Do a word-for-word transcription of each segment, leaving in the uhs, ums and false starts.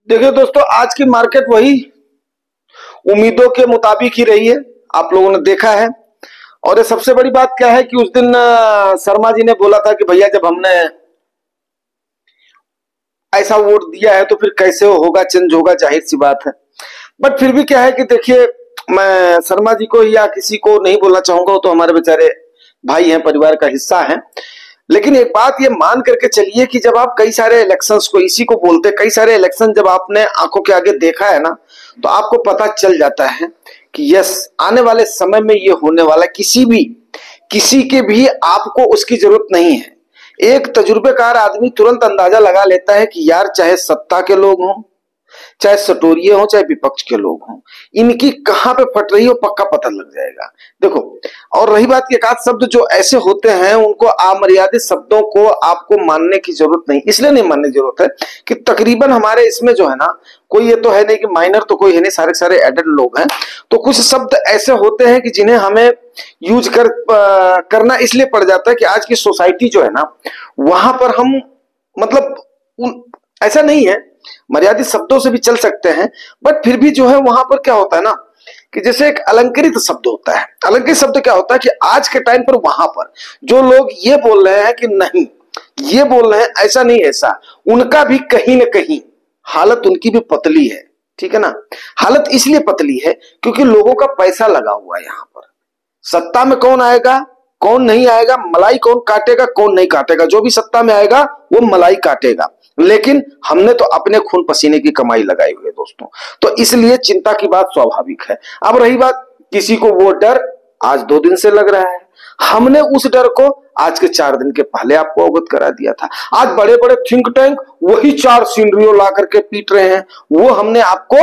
देखिए दोस्तों, आज की मार्केट वही उम्मीदों के मुताबिक ही रही है, आप लोगों ने देखा है। और ये सबसे बड़ी बात क्या है कि उस दिन अ, शर्मा जी ने बोला था कि भैया जब हमने ऐसा वोट दिया है तो फिर कैसे होगा, चेंज होगा, जाहिर सी बात है। बट फिर भी क्या है कि देखिए, मैं शर्मा जी को या किसी को नहीं बोलना चाहूंगा, वो तो हमारे बेचारे भाई हैं, परिवार का हिस्सा है। लेकिन एक बात ये मान करके चलिए कि जब आप कई सारे इलेक्शंस को, इसी को बोलते, कई सारे इलेक्शन जब आपने आंखों के आगे देखा है ना, तो आपको पता चल जाता है कि यस, आने वाले समय में ये होने वाला, किसी भी किसी के भी आपको उसकी जरूरत नहीं है। एक तजुर्बेकार आदमी तुरंत अंदाजा लगा लेता है कि यार, चाहे सत्ता के लोग हों, चाहे सटोरिये हों, चाहे विपक्ष के लोग हों, इनकी कहां पे फट रही हो पक्का पता लग जाएगा। देखो, और रही बात की, एक आध शब्द जो ऐसे होते हैं उनको अमर्यादित शब्दों को आपको मानने की जरूरत नहीं, इसलिए नहीं मानने की जरूरत है कि तकरीबन हमारे इसमें जो है ना, कोई ये तो है नहीं कि माइनर तो कोई है नहीं, सारे सारे एडल्ट लोग हैं। तो कुछ शब्द ऐसे होते हैं कि जिन्हें हमें यूज कर आ, करना इसलिए पड़ जाता है कि आज की सोसाइटी जो है ना, वहां पर हम मतलब उन, ऐसा नहीं है, मर्यादित शब्दों से भी चल सकते हैं। बट फिर भी जो है वहां पर क्या होता है ना, कि जैसे एक अलंकृत शब्द होता है। अलंकृत शब्द क्या होता है कि आज के टाइम पर वहां पर जो लोग ये बोल रहे हैं कि नहीं, ये बोल रहे हैं ऐसा नहीं ऐसा, उनका भी कहीं ना कहीं हालत उनकी भी पतली है। ठीक है ना। हालत इसलिए पतली है क्योंकि लोगों का पैसा लगा हुआ है यहां पर। सत्ता में कौन आएगा, कौन नहीं आएगा, मलाई कौन काटेगा, कौन नहीं काटेगा, जो भी सत्ता में आएगा वो मलाई काटेगा। लेकिन हमने तो अपने खून पसीने की कमाई लगाई हुई है दोस्तों, तो इसलिए चिंता की बात स्वाभाविक है। अब रही बात, किसी को वो डर आज दो दिन से लग रहा है, हमने उस डर को आज के चार दिन के पहले आपको अवगत करा दिया था। आज बड़े बड़े थिंक टैंक वही चार सीनरियों ला करके पीट रहे हैं, वो हमने आपको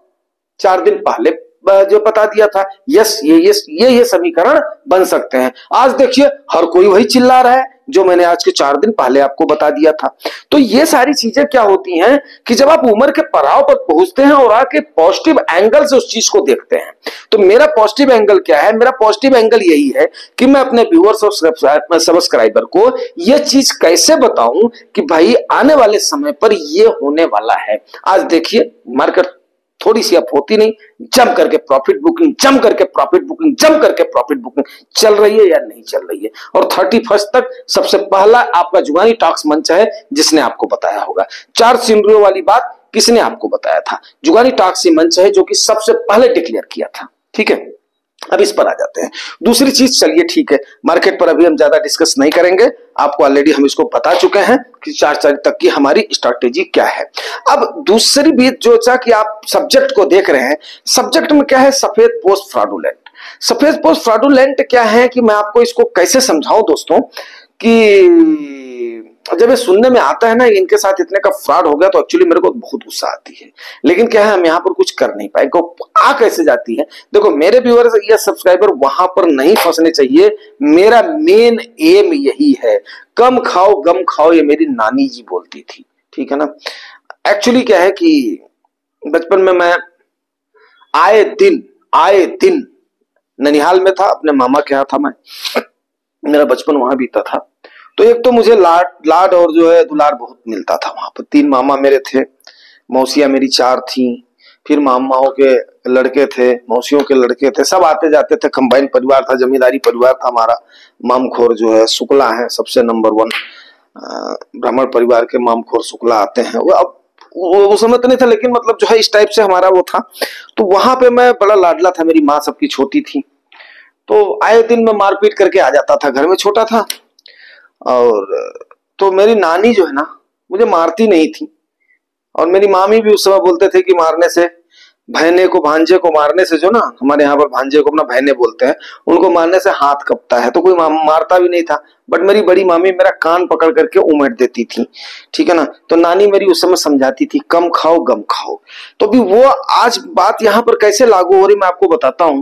चार दिन पहले जो बता दिया था। यस, ये यस ये ये समीकरण बन सकते हैं। आज देखिए, हर कोई वही चिल्ला रहा है जो मैंने आज के चार दिन पहले आपको बता दिया था। तो ये सारी चीजें क्या होती हैं कि जब आप उम्र के पड़ाव पर पहुंचते हैं और आके पॉजिटिव एंगल से उस चीज को देखते हैं, तो मेरा पॉजिटिव एंगल क्या है? मेरा पॉजिटिव एंगल यही है कि मैं अपने व्यूअर्स और सब्सक्राइबर को ये चीज कैसे बताऊं कि भाई आने वाले समय पर ये होने वाला है। आज देखिए, मार्केट थोड़ी सी अब होती नहीं, जम करके प्रॉफिट बुकिंग, जम करके प्रॉफिट बुकिंग, जम करके प्रॉफिट बुकिंग चल रही है या नहीं चल रही है। और थर्टी फर्स्ट तक सबसे पहला आपका जुगानी टॉक्स मंच है, जिसने आपको बताया होगा। चार सिमरियों वाली बात किसने आपको बताया था? जुगानी टॉक्स मंच है जो कि सबसे पहले डिक्लेयर किया था। ठीक है, अब इस पर आ जाते हैं। दूसरी चीज, चलिए ठीक है, मार्केट पर अभी हम ज्यादा डिस्कस नहीं करेंगे, आपको ऑलरेडी हम इसको बता चुके हैं कि चार तारीख तक की हमारी स्ट्रैटेजी क्या है। अब दूसरी बात जो चा कि आप सब्जेक्ट को देख रहे हैं, सब्जेक्ट में क्या है? सफेद पोस्ट फ्रॉडुलेंट। सफेद पोस्ट फ्रॉडुलेंट क्या है कि मैं आपको इसको कैसे समझाऊं दोस्तों, कि जब ये सुनने में आता है ना इनके साथ इतने का फ्रॉड हो गया, तो एक्चुअली मेरे को बहुत गुस्सा आती है। लेकिन क्या है, हम यहाँ पर कुछ कर नहीं पाए। आ कैसे जाती है? देखो, मेरे व्यूअर्स या सब्सक्राइबर वहां पर नहीं फंसने चाहिए। मेरा मेन एम यही है, कम खाओ गम खाओ, ये मेरी नानी जी बोलती थी। ठीक है ना। एक्चुअली क्या है कि बचपन में मैं आए दिन आए दिन ननिहाल में था, अपने मामा के यहाँ था, मैं मेरा बचपन वहां बीता था। तो एक तो मुझे लाड लाड और जो है दुलार बहुत मिलता था वहां पर। तीन मामा मेरे थे, मौसियां मेरी चार थी, फिर मामाओं के लड़के थे, मौसियों के लड़के थे, सब आते जाते थे। कंबाइन परिवार था, जमींदारी परिवार था हमारा। मामखोर जो है शुक्ला है सबसे नंबर वन, ब्राह्मण परिवार के मामखोर शुक्ला आते हैं। वो अब वो समय तो नहीं था, लेकिन मतलब जो है इस टाइप से हमारा वो था। तो वहां पे मैं बड़ा लाडला था, मेरी माँ सबकी छोटी थी, तो आए दिन मैं मारपीट करके आ जाता था। घर में छोटा था, और तो मेरी नानी जो है ना मुझे मारती नहीं थी, और मेरी मामी भी उस समय बोलते थे कि मारने से, भैने को, भांजे को मारने से, जो ना हमारे यहाँ पर भांजे को अपना भैने बोलते हैं, उनको मारने से हाथ कपता है। तो कोई मारता भी नहीं था, बट मेरी बड़ी मामी मेरा कान पकड़ करके उमेट देती थी। ठीक है ना। तो नानी मेरी उस समय समझाती थी, कम खाओ गम खाओ। तो भी वो आज बात यहाँ पर कैसे लागू हो रही मैं आपको बताता हूँ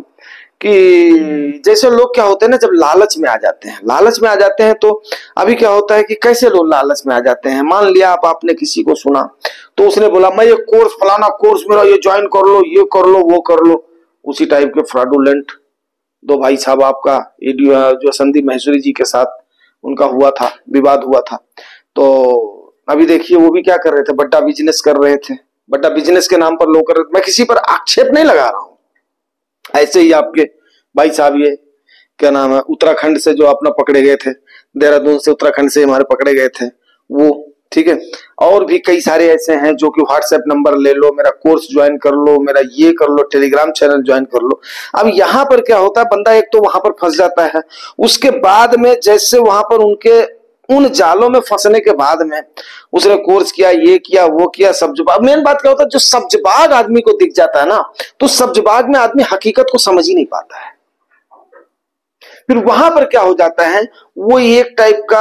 कि जैसे लोग क्या होते हैं ना, जब लालच में आ जाते हैं, लालच में आ जाते हैं तो अभी क्या होता है कि कैसे लोग लालच में आ जाते हैं। मान लिया आप आपने किसी को सुना, तो उसने बोला मैं ये कोर्स, फलाना कोर्स मेरा, ये ज्वाइन कर लो, ये कर लो, वो कर लो। उसी टाइप के फ्रॉडुलेंट दो भाई साहब आपका जो संदीप महेश्वरी जी के साथ उनका हुआ था, विवाद हुआ था। तो अभी देखिए वो भी क्या कर रहे थे, बड़ा बिजनेस कर रहे थे। बड़ा बिजनेस के नाम पर लोग कर, मैं किसी पर आक्षेप नहीं लगा रहा हूं। ऐसे ही आपके भाई साहब ये क्या नाम है उत्तराखंड से जो अपना पकड़े गए थे, देहरादून से उत्तराखंड से हमारे पकड़े गए थे वो, ठीक है। और भी कई सारे ऐसे हैं जो कि व्हाट्सएप नंबर ले लो, मेरा कोर्स ज्वाइन कर लो, मेरा ये कर लो, टेलीग्राम चैनल ज्वाइन कर लो। अब यहां पर क्या होता है, बंदा एक तो वहां पर फंस जाता है, उसके बाद में जैसे वहां पर उनके उन जालों में फंसने के बाद में उसने कोर्स किया, ये किया, वो किया, सब्जबाग। मेन बात क्या होता है, जो सब्जबाग आदमी को दिख जाता है ना, तो सब्जबाग में आदमी हकीकत को समझ ही नहीं पाता है। फिर वहां पर क्या हो जाता है, वो एक टाइप का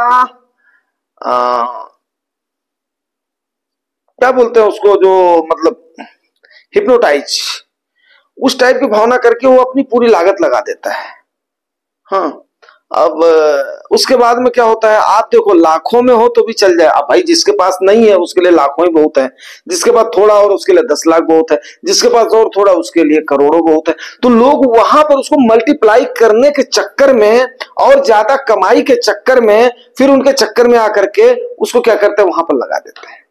आ, क्या बोलते हैं उसको, जो मतलब हिप्नोटाइज, उस टाइप की भावना करके वो अपनी पूरी लागत लगा देता है। हाँ, अब उसके बाद में क्या होता है, आप देखो लाखों में हो तो भी चल जाए। अब भाई जिसके पास नहीं है उसके लिए लाखों ही बहुत है, जिसके पास थोड़ा और उसके लिए दस लाख बहुत है, जिसके पास और थोड़ा उसके लिए करोड़ों बहुत है। तो लोग वहां पर उसको मल्टीप्लाई करने के चक्कर में और ज्यादा कमाई के चक्कर में, फिर उनके चक्कर में आकर के उसको क्या करते हैं, वहां पर लगा देते हैं।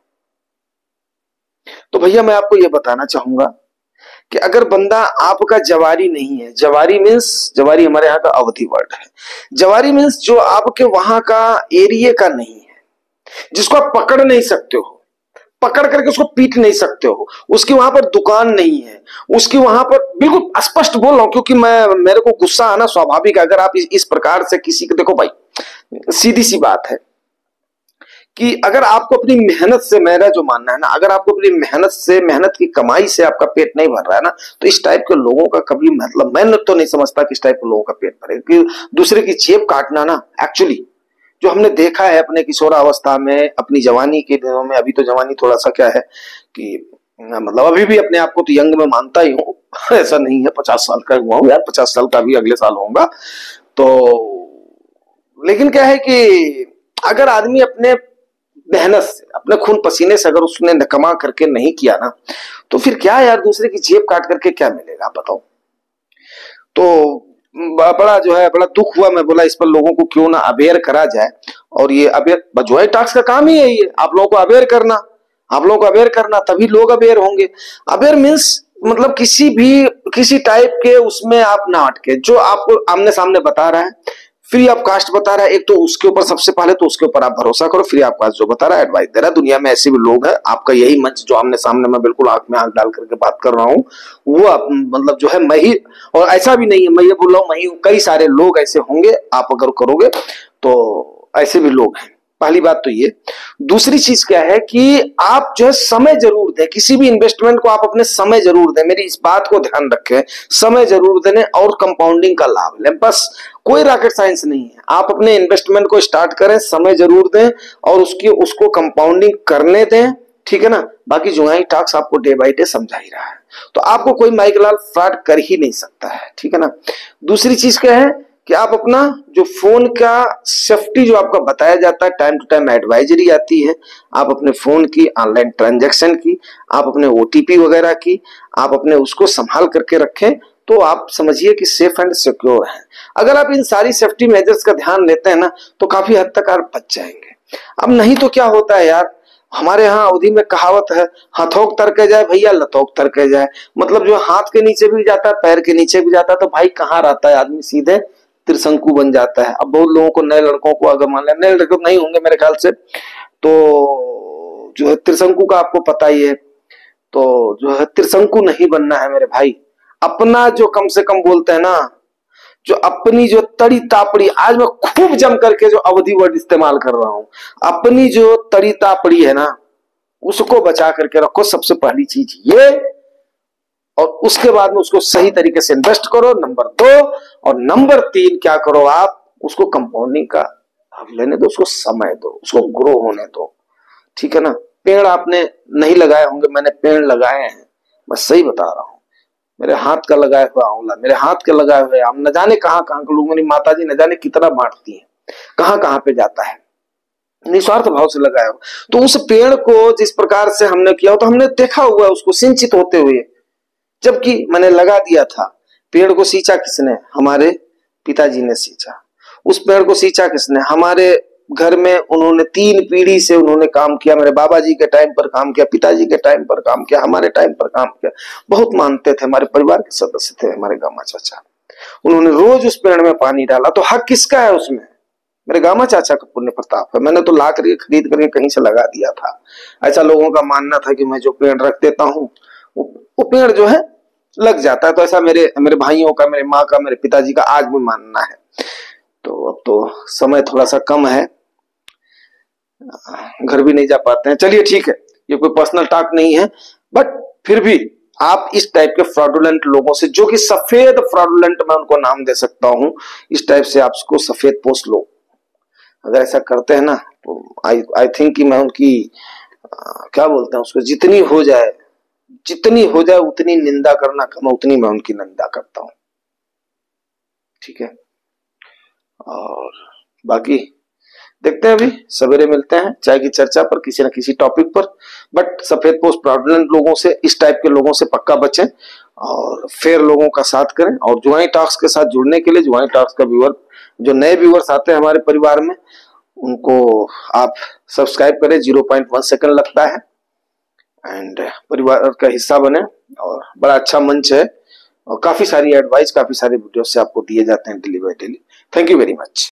तो भैया मैं आपको यह बताना चाहूंगा कि अगर बंदा आपका जवारी नहीं है, जवारी मीन्स, जवारी हमारे यहाँ का अवधि वर्ड है, जवारी मीन्स जो आपके वहां का एरिया का नहीं है, जिसको आप पकड़ नहीं सकते हो, पकड़ करके उसको पीट नहीं सकते हो, उसकी वहां पर दुकान नहीं है, उसकी वहां पर, बिल्कुल स्पष्ट बोल रहा हूं क्योंकि मैं, मेरे को गुस्सा आना स्वाभाविक है। अगर आप इस, इस प्रकार से किसी को, देखो भाई सीधी सी बात है कि अगर आपको अपनी मेहनत से, मेरा जो मानना है ना, अगर आपको अपनी मेहनत से, मेहनत की कमाई से आपका पेट नहीं भर रहा है ना, तो इस टाइप के लोगों का कभी मतलब, मैं तो नहीं समझता कि इस टाइप के लोगों का पेट भरे। कि दूसरे की जेब काटना ना, एक्चुअली जो हमने देखा है अपने किशोरावस्था में, अपनी जवानी के दिनों में, अभी तो जवानी थोड़ा सा क्या है कि मतलब अभी भी अपने आप को तो यंग में मानता ही हूँ, ऐसा नहीं है, पचास साल का हुआ हूँ यार, पचास साल का भी अगले साल होऊंगा। तो लेकिन क्या है कि अगर आदमी अपने मेहनत से, अपने खून पसीने से अगर उसने कमा करके नहीं किया ना, तो फिर क्या यार, दूसरे की जेब काट करके क्या मिलेगा, आप बताओ। तो बड़ा जो है, बड़ा दुख हुआ, मैं बोला इस पर लोगों को क्यों ना अवेयर करा जाए। और ये अवेयर, ज्वाइंट टास्क का काम ही है ये, आप लोगों को अवेयर करना, आप लोगों को अवेयर करना, तभी लोग अवेयर होंगे। अवेयर मीन्स मतलब किसी भी, किसी टाइप के उसमें आप ना अटके, जो आपको आमने सामने बता रहा है, फ्री ऑफ कास्ट बता रहा है, एक तो उसके ऊपर सबसे पहले तो उसके ऊपर आप भरोसा करो, फ्री ऑफ कास्ट जो बता रहा है, एडवाइस दे रहा है। दुनिया में ऐसे भी लोग हैं, आपका यही मंच जो आमने सामने मैं बिल्कुल आंख में आंख डाल करके बात कर रहा हूँ, वो मतलब जो है मैं ही, और ऐसा भी नहीं है मैं ये बोल रहा हूँ मैं ही, कई सारे लोग ऐसे होंगे, आप अगर करोगे तो ऐसे भी लोग हैं। पहली बात तो ये। दूसरी चीज क्या है कि आप जो है समय जरूर दें, किसी भी इन्वेस्टमेंट को आप अपने समय जरूर दें, मेरी इस बात को ध्यान रखें, समय जरूर दें और कंपाउंडिंग का लाभ लें, बस कोई रॉकेट साइंस नहीं है। आप अपने इन्वेस्टमेंट को स्टार्ट करें, समय जरूर दें और उसकी उसको कंपाउंडिंग करने दें, ठीक है ना। बाकी जुआई टास्क आपको डे बाई डे समझा ही रहा है, तो आपको कोई माइकलाल फ्रॉड कर ही नहीं सकता है, ठीक है ना। दूसरी चीज क्या है कि आप अपना जो फोन का सेफ्टी जो आपका बताया जाता है, टाइम टू टाइम एडवाइजरी आती है, आप अपने फोन की, ऑनलाइन ट्रांजैक्शन की, आप अपने ओटीपी वगैरह की, आप अपने उसको संभाल करके रखें, तो आप समझिए कि सेफ एंड सिक्योर है। अगर आप इन सारी सेफ्टी मेजर्स का ध्यान लेते हैं ना, तो काफी हद तक आप बच जाएंगे। अब नहीं तो क्या होता है यार, हमारे यहाँ अवधि में कहावत है, हथौक तर के जाए भैया लतौक तर के जाए, मतलब जो हाथ के नीचे भी जाता है, पैर के नीचे भी जाता है, तो भाई कहाँ रहता है आदमी, सीधे त्रिशंकु बन जाता है। अब बहुत लोगों को, नए लड़कों को अगर मान लें, नए लड़के नहीं होंगे मेरे ख्याल से, तो जो है त्रिशंकु का आपको पता ही है, तो जो है त्रिशंकु नहीं बनना है मेरे भाई। अपना जो कम से कम बोलते हैं ना, जो अपनी जो तड़ी तापड़ी, आज मैं खूब जम करके जो अवधि वर्ड इस्तेमाल कर रहा हूं, अपनी जो तड़ी तापड़ी है ना, उसको बचा करके रखो, सबसे पहली चीज ये। और उसके बाद में उसको सही तरीके से इन्वेस्ट करो, नंबर दो। और नंबर तीन क्या करो, आप उसको कंपाउंडिंग का लेने दो, उसको समय दो, उसको ग्रो होने दो, ठीक है ना। पेड़ आपने नहीं लगाए होंगे, मैंने पेड़ लगाए हैं, मैं सही बता रहा हूं। मेरे हाथ का लगाया हुआ आंवला, मेरे हाथ के लगाए हुए आम, न जाने कहां कहां के लोग, मेरी माता जी न जाने कितना बांटती हैं, कहां कहां पे जाता है, निस्वार्थ भाव से लगाया हो। तो उस पेड़ को जिस प्रकार से हमने किया हो, तो हमने देखा हुआ है उसको सिंचित होते हुए, जबकि मैंने लगा दिया था। पेड़ को सींचा किसने, हमारे पिताजी ने सींचा। उस पेड़ को सींचा किसने, हमारे घर में उन्होंने तीन पीढ़ी से उन्होंने काम किया। मेरे बाबा जी के टाइम पर काम किया, पिताजी के टाइम पर काम किया, हमारे टाइम पर काम किया। बहुत मानते थे, हमारे परिवार के सदस्य थे हमारे गामा चाचा। उन्होंने रोज उस पेड़ में पानी डाला, तो हक किसका है उसमें? मेरे गामा चाचा का पुण्य प्रताप है। मैंने तो ला करके खरीद करके कहीं से लगा दिया था। ऐसा लोगों का मानना था कि मैं जो पेड़ रख देता हूँ वो, वो पेड़ जो है लग जाता है। तो ऐसा मेरे मेरे भाइयों का, मेरे माँ का, मेरे पिताजी का आज भी मानना है। तो अब तो समय थोड़ा सा कम है, घर भी नहीं जा पाते हैं। चलिए ठीक है, ये कोई पर्सनल टॉक नहीं है, बट फिर भी आप इस टाइप के फ्रॉडुलेंट लोगों से, जो कि सफेद फ्रॉडुलेंट, मैं उनको नाम दे सकता हूं, इस टाइप से आप उसको सफेद पोस्ट लो। अगर ऐसा करते हैं ना तो आई आई थिंक कि मैं उनकी आ, क्या बोलते हैं उसको, जितनी हो जाए जितनी हो जाए उतनी निंदा करना कम, उतनी मैं उनकी निंदा करता हूं। ठीक है, और बाकी देखते हैं, अभी सवेरे मिलते हैं चाय की चर्चा पर किसी न किसी टॉपिक पर। बट सफेद पोस्ट फ्रॉडुलेंट लोगों से, इस टाइप के लोगों से पक्का बचें और फेयर लोगों का साथ करें। और जुआई टॉक्स के साथ जुड़ने के लिए, जुआई टॉक्स का व्यूअर, जो नए व्यूअर्स आते हैं हमारे परिवार में, उनको आप सब्सक्राइब करें। जीरो पॉइंट वन सेकंड लगता है, एंड परिवार का हिस्सा बने। और बड़ा अच्छा मंच है और काफी सारी एडवाइस, काफी सारे वीडियो से आपको दिए जाते हैं daily by daily. Thank you very much.